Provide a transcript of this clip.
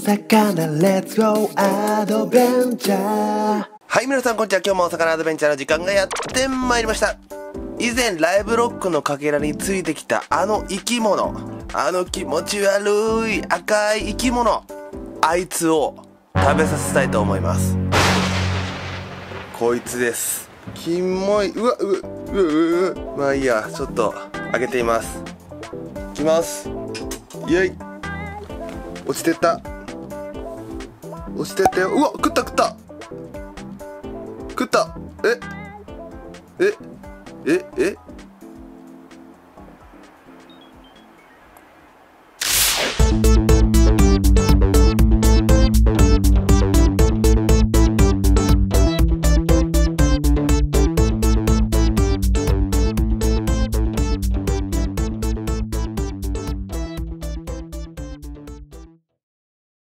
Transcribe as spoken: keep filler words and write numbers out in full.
魚レッツゴーアドベンチャー。はい、皆さんこんにちは。今日もお魚アドベンチャーの時間がやってまいりました。以前ライブロックのかけらについてきたあの生き物、あの気持ち悪い赤い生き物、あいつを食べさせたいと思います。こいつです。キモい。うわううううまあいいや、ちょっと開けてみます。いきます。イエイ。落ちてった、落ちてったよ。うわ、食った食った食った。ええええ